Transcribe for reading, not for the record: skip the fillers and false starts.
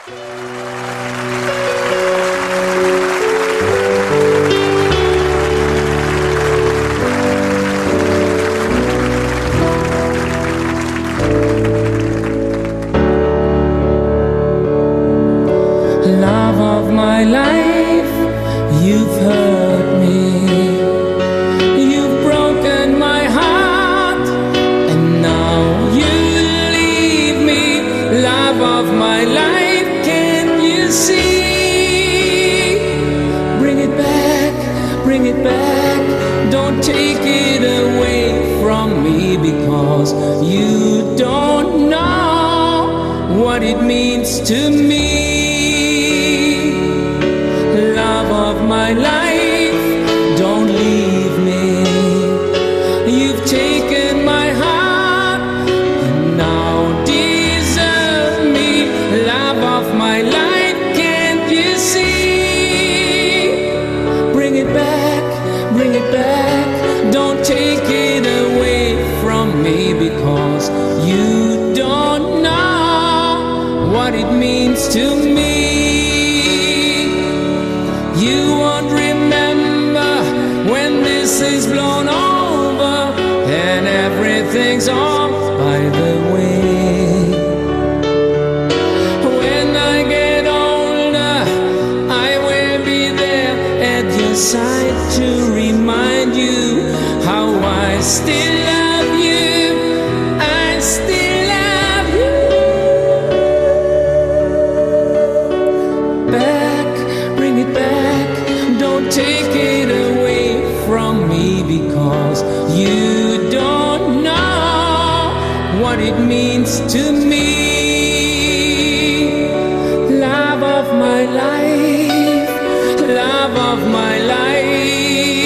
Love of my life, you've hurt me, you've broken my heart, and now you leave me. Love of my life, can you see? Bring it back, don't take it away from me, because you don't know what it means to me. Love of my life, don't leave me. You've taken my heart and now desert me. Love of my life, can't you see? Bring it back, don't take it away from me, because you don't know what it means to me. You won't remember when this is blown over and everything's off by the way. When I get older, I will be there at your side to remind you how I still love you. I still love you. Bring it back, don't take it away from me, because you don't know what it means to me. Love of my life, love of my life.